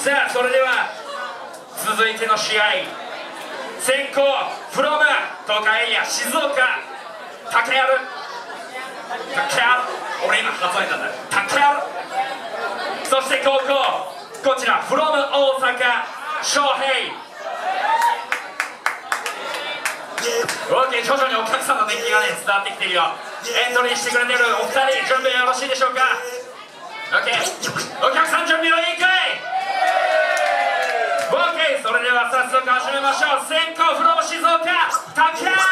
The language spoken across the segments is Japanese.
さあそれでは続いての試合、先攻フロム東海エリア静岡竹やる俺今発音したんだ竹やる、そして後攻こちらフロム大阪翔平。OK、徐々にお客さんの熱気がね伝わってきてるよ。エントリーしてくれてるお二人準備よろしいでしょうか。 OK、 お客さん準備はいいかい。 OK、 それでは早速始めましょう。先攻フロム静岡竹原。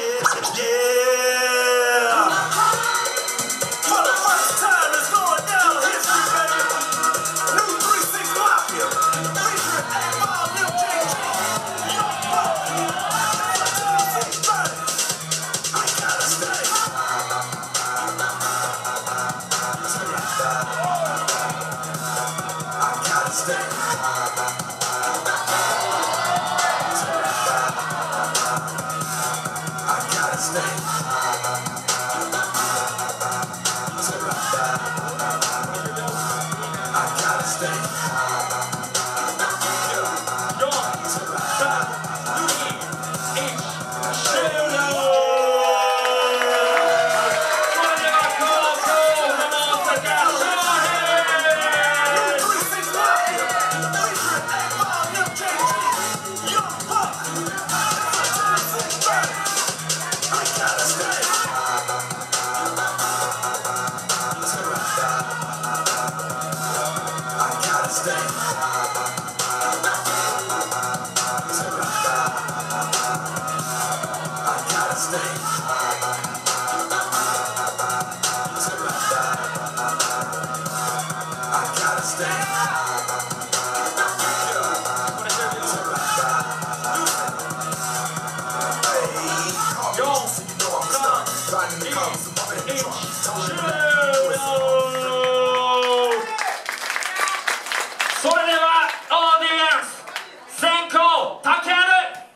それではオーディエンス、先攻竹原、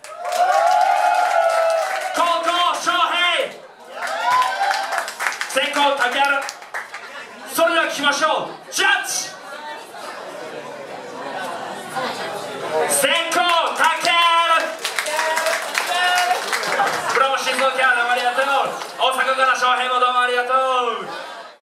後攻翔平。先攻竹原、それでは聞きましょう。ジャッジ先攻竹原、フロム静岡生ありがとう。大阪から翔平も